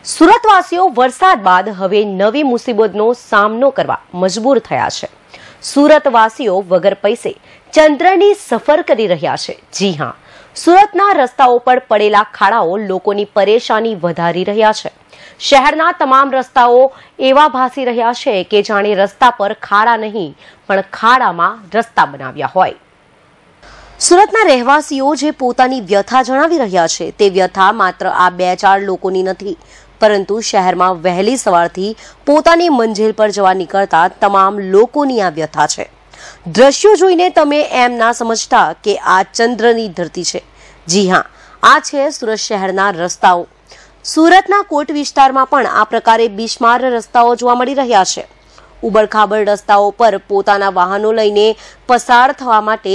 સુરતવાસીઓ વરસાદ બાદ હવે નવી મુસીબતનો સામનો કરવા મજબૂર થયા છે। સુરતવાસીઓ વગર પૈસે ચંદ્રની સફર કરી રહ્યા છે। જી હા, સુરતના રસ્તાઓ પર પડેલા ખાડાઓ લોકોની પરેશાની વધારી રહ્યા છે। શહેરના તમામ રસ્તાઓ એવા ભાસી રહ્યા છે કે જાણે રસ્તા પર ખાડા નહીં પણ ખાડામાં રસ્તા બનાવ્યા હોય। સુરતના રહેવાસીઓ જે પોતાની વ્યથા જણાવી રહ્યા છે તે વ્યથા માત્ર આ 2-4 લોકોની નથી, પરંતુ શહેરમાં વહેલી સવારથી પોતાની મંજિલ પર જવા નીકળતા તમામ લોકોની આ વ્યથા છે। દ્રશ્યો જોઈને તમે એમ ના સમજતા કે આ ચંદ્રની ધરતી છે। જી હા, આ છે સુરત શહેરના રસ્તાઓ। સુરતના કોટ વિસ્તારમાં પણ આ પ્રકારે બિસ્માર રસ્તાઓ જોવા મળી રહ્યા છે। ઉબડખાબડ રસ્તાઓ પર પોતાના વાહનો લઈને પસાર થવા માટે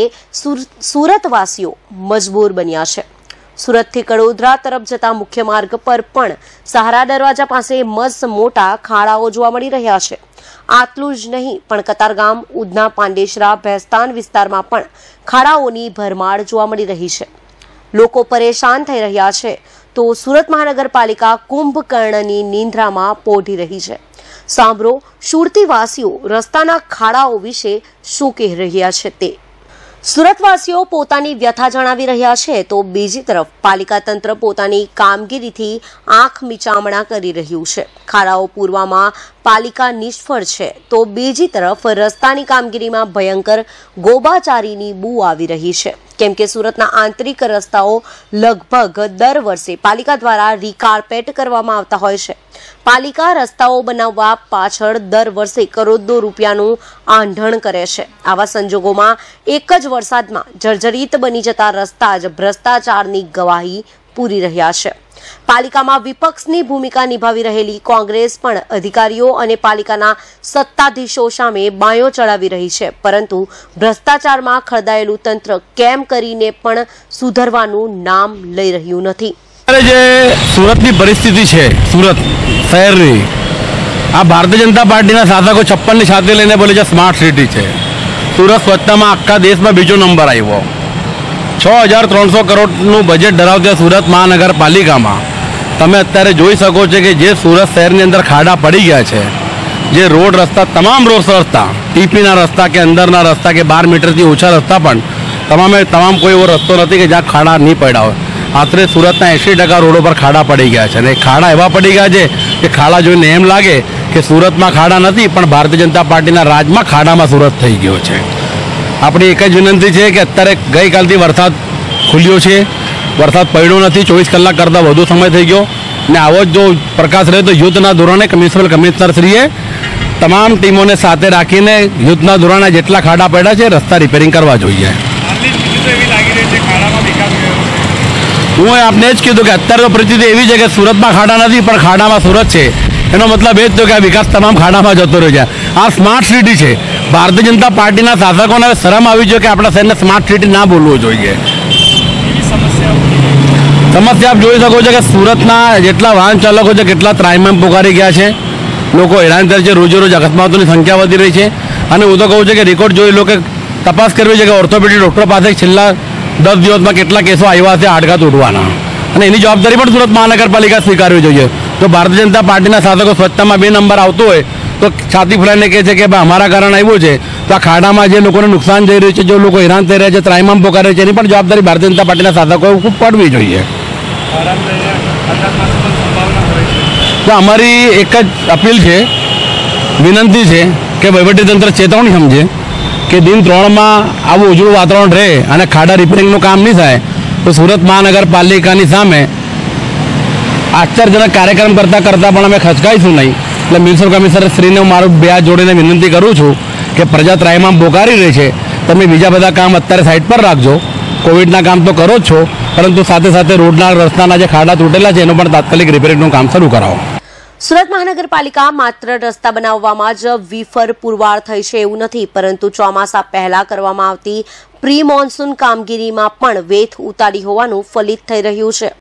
સુરતવાસીઓ મજબૂર બન્યા છે। સુરતથી કડોદરા તરફ જતા મુખ્ય માર્ગ પર પણ સહારા દરવાજા પાસે મસ્ત મોટા ખાડાઓ જોવા મળી રહ્યા છે। આટલું જ નહીં પણ કતારગામ, ઉધના, પાંડેસરા, ભેસ્તાન વિસ્તારમાં પણ ખાડાઓની ભરમાર જોવા મળી રહી છે। લોકો પરેશાન થઈ રહ્યા છે તો સુરત મહાનગરપાલિકા કુંભકર્ણની નિંદ્રામાં પોઢી રહી છે। સાંભળો સુરતીવાસીઓ રસ્તાના ખાડાઓ વિશે શું કહી રહ્યા છે તે। સુરતવાસીઓ પોતાની વ્યથા જણાવી રહ્યા છે તો બીજી તરફ પાલિકા તંત્ર પોતાની કામગીરીથી આંખ મીચામણા કરી રહ્યું છે। ખાડાઓ પૂરવામાં પાલિકા નિષ્ફળ છે તો બીજી તરફ રસ્તાની કામગીરીમાં ભયંકર ગોબાચારીની બૂ આવી રહી છે, કેમ કે સુરતના આંતરિક રસ્તાઓ લગભગ દર વર્ષે પાલિકા દ્વારા રીકાર્પેટ કરવામાં આવતા હોય છે। પાલિકા રસ્તાઓ બનાવવા પાછળ દર વર્ષે કરોડો રૂપિયાનું આંધણ કરે છે। આવા સંજોગોમાં એક જ વરસાદમાં જર્જરિત બની જતા રસ્તા જ ભ્રષ્ટાચારની ગવાહી પૂરી રહ્યા છે। પાલિકામાં વિપક્ષની ભૂમિકા નિભાવી રહેલી કોંગ્રેસ પણ અધિકારીઓ અને પાલિકાના સત્તાધીશો સામે બાયો ચડાવી રહી છે, પરંતુ ભ્રષ્ટાચારમાં ખરદાયેલું તંત્ર કેમ કરીને પણ સુધરવાનું નામ લઈ રહ્યું નથી। જે સુરતની પરિસ્થિતિ છે, સુરત શહેરની, આ ભારતીય જનતા પાર્ટીના શાસકો 56ની સાથે લઈને બોલે છે સ્માર્ટ સિટી છે। સુરત સ્વચ્છતામાં આખા દેશમાં બીજો નંબર આવ્યો। 6300 કરોડનું બજેટ ધરાવતી સુરત મહાનગરપાલિકામાં તમે અત્યારે જોઈ શકો છો કે જે સુરત શહેરની અંદર ખાડા પડી ગયા છે, જે રોડ રસ્તા, તમામ રોડ રસ્તા, ટીપીના રસ્તા કે અંદરના રસ્તા કે 12 મીટરથી ઓછા રસ્તા પણ તમામ કોઈ એવો રસ્તો નથી કે જ્યાં ખાડા નહીં પડ્યા હોય। આશરે સુરતના 80% રોડો પર ખાડા પડી ગયા છે અને ખાડા એવા પડી ગયા છે કે ખાડા જોઈને એમ લાગે કે સુરતમાં ખાડા નથી પણ ભારતીય જનતા પાર્ટીના રાજમાં ખાડામાં સુરત થઈ ગયો છે। આપણી એક જ વિનંતી છે કે અત્યારે ગઈકાલથી વરસાદ ખુલ્યો છે, વરસાદ પડ્યો નથી, 24 કલાક કરતાં વધુ સમય થઈ ગયો ને આવો જ જો પ્રકાશ રહે તો યુદ્ધના ધોરણે મ્યુનિસિપલ કમિશનરશ્રીએ તમામ ટીમોને સાથે રાખીને યુદ્ધના ધોરણે જેટલા ખાડા પડ્યા છે રસ્તા રિપેરિંગ કરવા જોઈએ। હું આપને જ કીધું કે અત્યારે તો પરિસ્થિતિ એવી છે કે સુરતમાં ખાડા નથી પણ ખાડામાં સુરત છે। એનો મતલબ એ જ થયો કે આ વિકાસ તમામ ખાડામાં જતો રહ્યો છે। આ સ્માર્ટ સિટી છે। ભારતીય જનતા પાર્ટીના શાસકોને શરમ આવી જોઈએ કે આપણા શહેરને સ્માર્ટ સિટી ના બોલવું જોઈએ। સમસ્યા આપ જોઈ શકો છો કે સુરતના જેટલા વાહન ચાલકો છે કેટલા ત્રાહિમામ પોકારી ગયા છે, લોકો હેરાન થાય છે, રોજે રોજ અકસ્માતોની સંખ્યા વધી રહી છે। અને હું તો કહું છું કે રેકોર્ડ જોઈ લો કે તપાસ કરવી છે કે ઓર્થોપેડિક ડૉક્ટર પાસે છેલ્લા 10 દિવસમાં કેટલા કેસો આવ્યા છે આડઘાત ઉઠવાના, અને એની જવાબદારી પણ સુરત મહાનગરપાલિકા સ્વીકારવી જોઈએ। જો ભારતીય જનતા પાર્ટીના શાસકો સ્વચ્છતામાં 2 નંબર આવતો હોય તો છાતી ફૂલાઈને કહે છે કે ભાઈ અમારા કારણે આવ્યું છે, તો આ ખાડામાં જે લોકોને નુકસાન જઈ રહ્યું છે, જે લોકો હેરાન થઈ રહ્યા છે, ત્રાહિમામ પોકારે છે, એની પણ જવાબદારી ભારતીય જનતા પાર્ટીના શાસકોએ ખૂબ પડવી જોઈએ। તો અમારી એક જ અપીલ છે, વિનંતી છે કે વહીવટીતંત્ર ચેતવણી સમજે કે દિન 3માં આવું ઉજળું વાતાવરણ રહે અને ખાડા રિપેરિંગનું કામ નહીં થાય તો સુરત મહાનગરપાલિકાની સામે આશ્ચર્યજનક કાર્યક્રમ કરતાં પણ અમે ખચકાઈશું નહીં। એટલે મ્યુનિસિપલ કમિશનર શ્રીને હું મારું 2 હાથ જોડીને વિનંતી કરું છું કે પ્રજા ત્રાહિમામ પોકારી રહી છે, તમે બીજા બધા કામ અત્યારે સાઈડ પર રાખજો, કોવિડના કામ તો કરો જ છો, પરંતુ સાથે સાથે રોડના રસ્તાના જે ખાડા તૂટેલા છે એનું પણ તાત્કાલિક રિપેરિંગનું કામ શરૂ કરાવો। સુરત મહાનગરપાલિકા માત્ર રસ્તા બનાવવામાં જ વિફર પુરવાર થઈ છે એવું નથી, પરંતુ ચોમાસા પહેલા કરવામાં આવતી પ્રી મોન્સૂન કામગીરીમાં પણ વેથ ઉતારી હોવાનું ફલિત થઈ રહ્યું છે।